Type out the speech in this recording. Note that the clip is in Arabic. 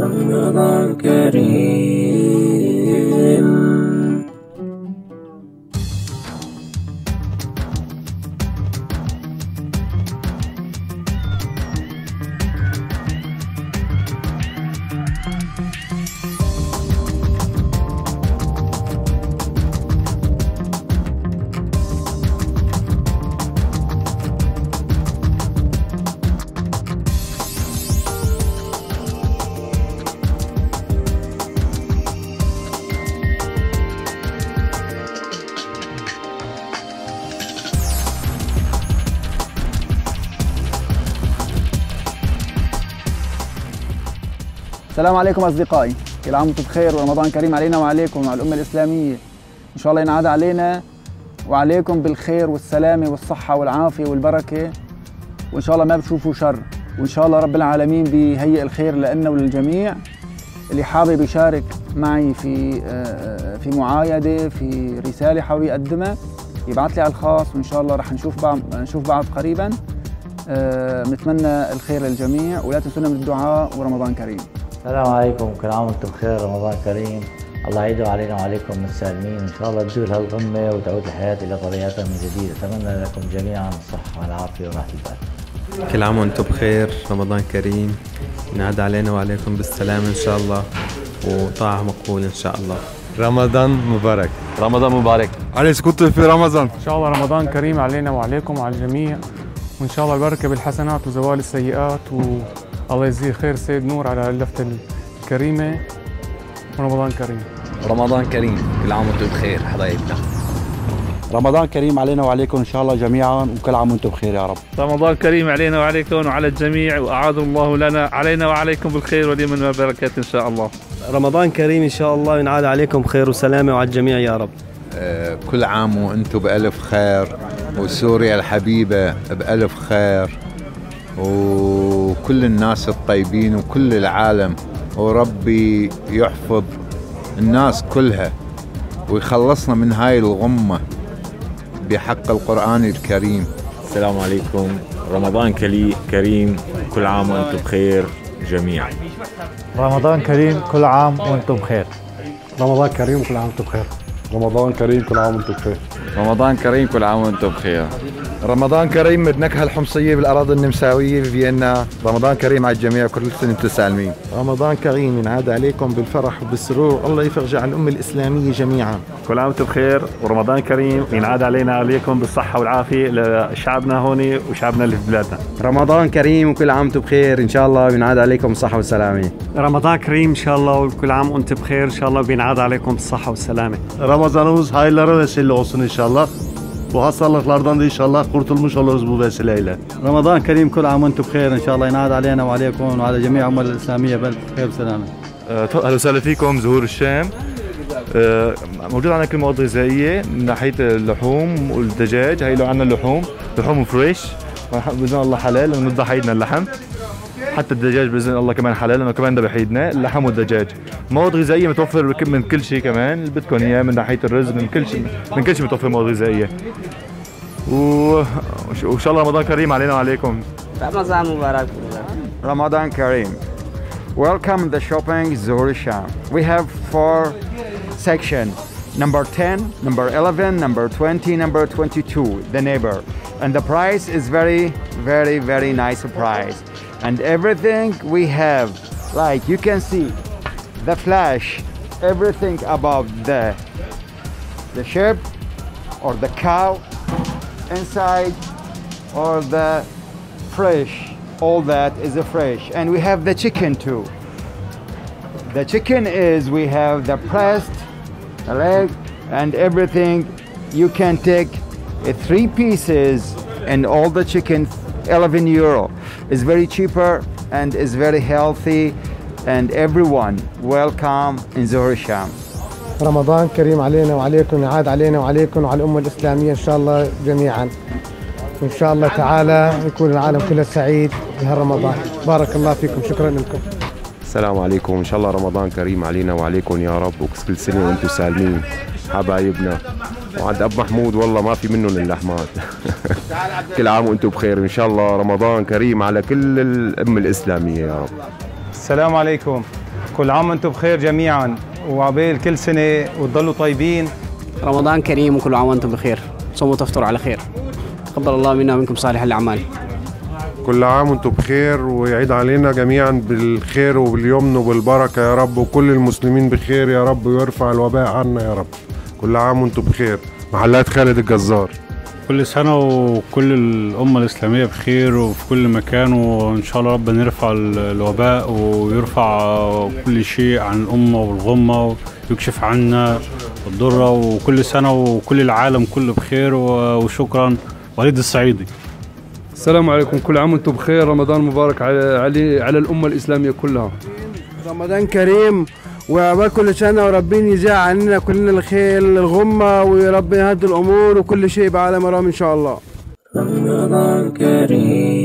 رمضان كريم. السلام عليكم أصدقائي، كل عام وانتم بخير ورمضان كريم علينا وعليكم وعلى الأمة الإسلامية. إن شاء الله ينعاد علينا وعليكم بالخير والسلامة والصحة والعافية والبركة، وإن شاء الله ما بتشوفوا شر، وإن شاء الله رب العالمين بيهيئ الخير لنا وللجميع. اللي حابب يشارك معي في معايدة، في رسالة حابب يقدمها، يبعث لي على الخاص، وإن شاء الله رح نشوف بعض قريبا. نتمنى الخير للجميع، ولا تنسونا من الدعاء، ورمضان كريم. السلام عليكم، كل عام وانتم بخير، رمضان كريم، الله يعيده علينا وعليكم متسالمين، ان شاء الله تزول هالغمه وتعود الحياه الى طبيعتها من جديد. اتمنى لكم جميعا الصحه والعافيه وراحه البال. كل عام وانتم بخير، رمضان كريم، ينعاد علينا وعليكم بالسلامه ان شاء الله، وطاعه مقبول ان شاء الله. رمضان مبارك. رمضان مبارك عليكم في رمضان. ان شاء الله رمضان كريم علينا وعليكم وعلى الجميع، وان شاء الله البركه بالحسنات وزوال السيئات، والله يجزيه خير سيد نور على اللفته الكريمه. رمضان كريم. رمضان كريم، كل عام وانتم بخير حبايبنا. رمضان كريم علينا وعليكم ان شاء الله جميعا، وكل عام وانتم بخير يا رب. رمضان كريم علينا وعليكم وعلى الجميع، واعاد الله لنا علينا وعليكم بالخير واليمن والبركات ان شاء الله. رمضان كريم ان شاء الله، ينعاد عليكم خير وسلامه وعلى الجميع يا رب. كل عام وانتم بألف خير، وسوريا الحبيبة بألف خير، وكل الناس الطيبين وكل العالم، وربي يحفظ الناس كلها ويخلصنا من هاي الغمة بحق القرآن الكريم. السلام عليكم، رمضان كريم، كل عام وانتم بخير جميعا. رمضان كريم، كل عام وانتم بخير. رمضان كريم، كل عام وانتم بخير. رمضان كريم، كل عام وانتم بخير. رمضان كريم، كل عام وانتم بخير. رمضان كريم بالنكهة الحمصية بالأراضي النمساوية في فيينا. رمضان كريم على الجميع، كل سنة وانتم سالمين. رمضان كريم، ينعاد عليكم بالفرح وبالسرور، الله يفرج عن الأمة الإسلامية جميعا. كل عام وانتم بخير، ورمضان كريم ينعاد علينا عليكم بالصحة والعافية لشعبنا هون وشعبنا اللي في بلادنا. رمضان كريم وكل عام وانتم بخير ان شاء الله، وينعاد عليكم بالصحة والسلامة. رمضان كريم ان şallah, وكل عام وانتم بخير ان شاء الله، وينعاد عليكم بالصحة والسلامة. Ramazanımız hayırlara vesile olsun inşallah. Bu hastalıklardan da inşallah kurtulmuş oluruz bu vesileyle. رمضان كريم، كل عام وانتم بخير ان شاء الله، ينعاد علينا وعليكم وعلى جميع الأمة الإسلامية بخير وسلامة. اهلا وسهلا فيكم، زهور الشام. موجود عندنا كل مواد غذائية من ناحية اللحوم والدجاج. هي لو عندنا لحوم فريش بإذن الله حلال، لأنه نذبح عيدنا اللحم. حتى الدجاج بإذن الله كمان حلال، لأنه كمان ذبح عيدنا اللحم والدجاج. مواد غذائية متوفر من كل شيء، كمان اللي بدكم إياه من ناحية الرز، من كل شيء متوفر مواد غذائية. وإن شاء الله رمضان كريم علينا وعليكم. رمضان مبارك. Ramadan Kareem. Welcome the shopping Zuhur Sham. We have 4 sections. Number 10, number 11, number 20, number 22, the neighbor. And the price is very, very, very nice price. And everything we have, like you can see, the flash, everything about the sheep or the cow inside, or the fresh, all that is a fresh. And we have the chicken too. The chicken is, we have the breast, the leg, and everything. You can take 3 pieces, and all the chicken, €11. It's very cheaper and is very healthy, and everyone welcome in Zuhur Sham. رمضان كريم علينا وعليكم، يعاد علينا وعليكم وعلى الأمة الإسلامية إن شاء الله جميعا، وإن شاء الله تعالى يكون العالم كله سعيد بهالرمضان. بارك الله فيكم، شكرا لكم. السلام عليكم، إن شاء الله رمضان كريم علينا وعليكم يا رب، وكل سنة وأنتم سالمين حبايبنا. وعند أب محمود والله ما في منهم اللحمات. كل عام وأنتم بخير، إن شاء الله رمضان كريم على كل الأمة الإسلامية يا رب. السلام عليكم، كل عام وانتم بخير جميعا وعقبال كل سنه وتضلوا طيبين. رمضان كريم وكل عام وانتم بخير، صوموا وتفطروا على خير. تقبل الله منا ومنكم صالح الاعمال. كل عام وانتم بخير ويعيد علينا جميعا بالخير وباليمن وبالبركه يا رب، وكل المسلمين بخير يا رب، ويرفع الوباء عنا يا رب. كل عام وانتم بخير. محلات خالد الجزار. كل سنة وكل الأمة الإسلامية بخير وفي كل مكان، وإن شاء الله ربنا يرفع الوباء ويرفع كل شيء عن الأمة والغمة ويكشف عنا الضرة، وكل سنة وكل العالم كله بخير. وشكرا. وليد الصعيدي. السلام عليكم، كل عام وانتم بخير، رمضان مبارك على الأمة الإسلامية كلها. رمضان كريم وعقبال كل سنة، وربنا يجعل عننا كلنا الخير الغمة، وربنا يهدي الأمور وكل شيء بعالم رام إن شاء الله. رمضان كريم.